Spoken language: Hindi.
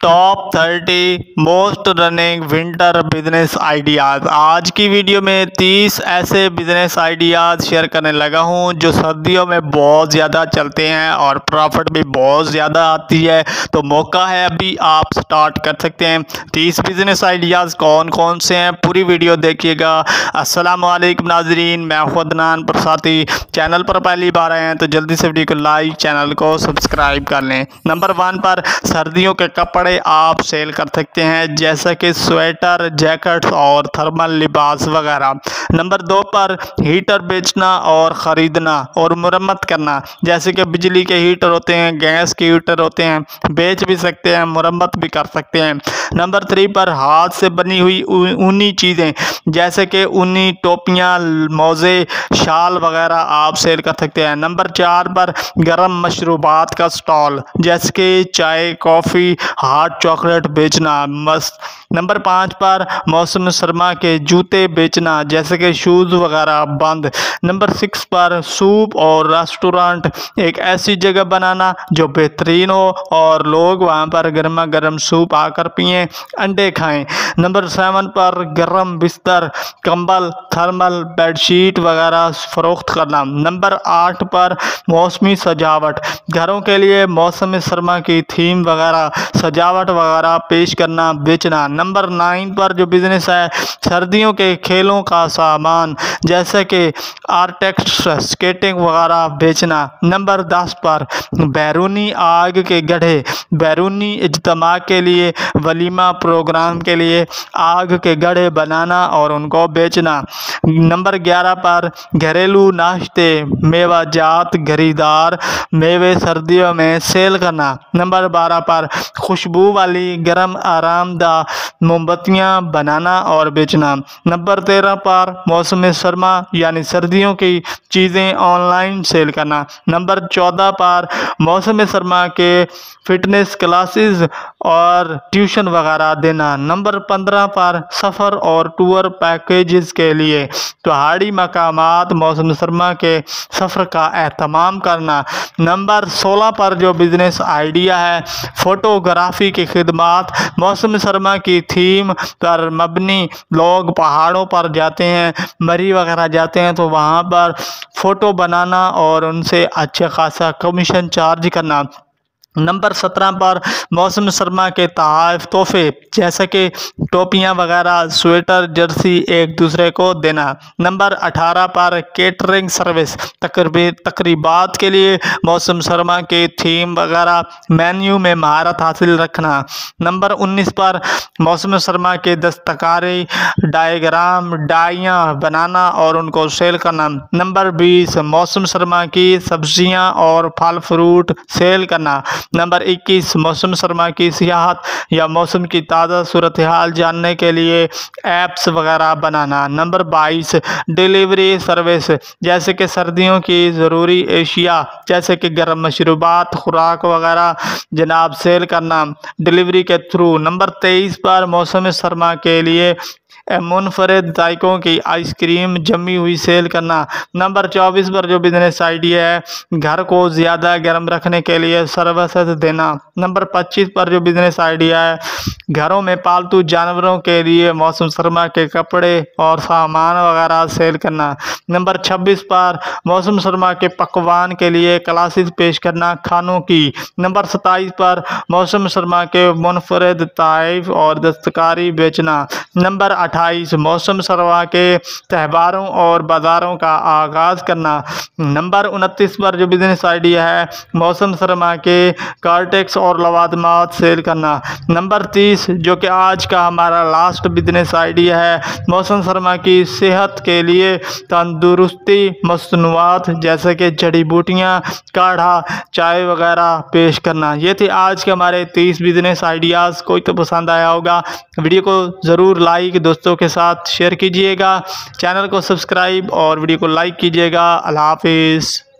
Top 30 most running winter business ideas. आज की वीडियो में 30 ऐसे बिजनेस आइडियाज़ शेयर करने लगा हूं जो सर्दियों में बहुत ज़्यादा चलते हैं और प्रॉफिट भी बहुत ज़्यादा आती है। तो मौका है, अभी आप स्टार्ट कर सकते हैं। 30 बिजनेस आइडियाज़ कौन कौन से हैं, पूरी वीडियो देखिएगा। अस्सलाम वालेकुम नाजरीन, मैं हूं अदनान प्रसादी। चैनल पर पहली बार आए हैं तो जल्दी से वीडियो को लाइक, चैनल को सब्सक्राइब कर लें। नंबर 1 पर सर्दियों के कपड़े आप सेल कर सकते हैं, जैसे कि स्वेटर, जैकेट्स और थर्मल लिबास वगैरह। नंबर 2 पर हीटर बेचना और ख़रीदना और मुरम्मत करना, जैसे कि बिजली के हीटर होते हैं, गैस के हीटर होते हैं, बेच भी सकते हैं, मुरम्मत भी कर सकते हैं। नंबर 3 पर हाथ से बनी हुई ऊनी चीज़ें, जैसे कि ऊनी टोपियाँ, मोज़े, शाल वगैरह आप सेल कर सकते हैं। नंबर 4 पर गर्म मशरूबात का स्टॉल, जैसे कि चाय, कॉफ़ी, हॉट चॉकलेट बेचना मस्त। नंबर 5 पर मौसम सरमा के जूते बेचना, जैसे कि शूज़ वगैरह बंद। नंबर 6 पर सूप और रेस्टोरेंट, एक ऐसी जगह बनाना जो बेहतरीन हो और लोग वहाँ पर गर्मा गर्म सूप आकर पिएं, अंडे खाएं। नंबर 7 पर गर्म बिस्तर, कंबल, थर्मल बेडशीट वगैरह फरोख्त करना। नंबर 8 पर मौसमी सजावट, घरों के लिए मौसम सरमा की थीम वगैरह, सजावट वगैरह पेश करना, बेचना। नंबर 9 पर जो बिजनेस है, सर्दियों के खेलों का सामान, जैसे कि आर्टेक्स, स्केटिंग वगैरह बेचना। नंबर 10 पर बैरूनी आग के गड्ढे, बैरूनी इज्तिमा के लिए, वलीमा प्रोग्राम के लिए आग के गड्ढे बनाना और उनको बेचना। नंबर 11 पर घरेलू नाश्ते, मेवा जात, घरीदार मेवे सर्दियों में सेल करना। नंबर 12 पर खुशबू वाली गर्म आरामदाह मोमबत्तियां बनाना और बेचना। नंबर 13 पर मौसम सरमा यानी सर्दियों की चीज़ें ऑनलाइन सेल करना। नंबर 14 पर मौसम सरमा के फिटनेस क्लासेस और ट्यूशन वगैरह देना। नंबर 15 पर सफ़र और टूर पैकेजेस के लिए पहाड़ी मकामात मौसम सरमा के सफ़र का एहतमाम करना। नंबर 16 पर जो बिज़नेस आइडिया है, फ़ोटोग्राफ़ी की खिदमात, मौसम सरमा की थीम पर मबनी, लोग पहाड़ों पर जाते हैं, मरी वगैरह जाते हैं तो वहाँ पर फ़ोटो बनाना और उनसे अच्छा खासा कमीशन चार्ज करना। नंबर 17 पर मौसम सरमा के तोहफे, जैसे कि टोपियाँ वगैरह, स्वेटर, जर्सी एक दूसरे को देना। नंबर 18 पर केटरिंग सर्विस, तकरीबात के लिए मौसम सरमा के थीम वगैरह, मेन्यू में महारत हासिल रखना। नंबर 19 पर मौसम सरमा के दस्तकारी, डायग्राम, डाइयाँ बनाना और उनको सेल करना। नंबर 20 मौसम सरमा की सब्जियाँ और फल फ्रूट सेल करना। नंबर 21 मौसम सरमा की सियाहत या मौसम की ताज़ा सूरत हाल जानने के लिए ऐप्स वगैरह बनाना। नंबर 22 डिलीवरी सर्विस, जैसे कि सर्दियों की ज़रूरी एशिया, जैसे कि गर्म मशरूबात, खुराक वगैरह जनाब सेल करना डिलीवरी के थ्रू। नंबर 23 पर मौसम सरमा के लिए मुनफरद जायकों की आइसक्रीम जमी हुई सेल करना। नंबर 24 पर जो बिजनेस आइडिया है, घर को ज़्यादा गर्म रखने के लिए सर्विसेज देना। नंबर 25 पर जो बिजनेस आइडिया है, घरों में पालतू जानवरों के लिए मौसम सरमा के कपड़े और सामान वगैरह सेल करना। नंबर 26 पर मौसम सरमा के पकवान के लिए क्लासेस पेश करना खानों की। नंबर 27 पर मौसम सरमा के मुनफरद तोहफ़े और दस्तकारी बेचना। नंबर 28 मौसम सरमा के त्योहारों और बाज़ारों का आगाज़ करना। नंबर 29 पर जो बिजनेस आइडिया है, मौसम सरमा के कार्टेक्स और लवाजमात सेल करना। नंबर 30 जो कि आज का हमारा लास्ट बिजनेस आइडिया है, मौसम सरमा की सेहत के लिए तंदुरुस्ती मसनूआत, जैसे कि जड़ी बूटियाँ, काढ़ा, चाय वगैरह पेश करना। ये थे आज के हमारे 30 बिजनेस आइडियाज़। कोई तो पसंद आया होगा, वीडियो को ज़रूर लाइक, दोस्तों के साथ शेयर कीजिएगा, चैनल को सब्सक्राइब और वीडियो को लाइक कीजिएगा। अल्लाह हाफिज़।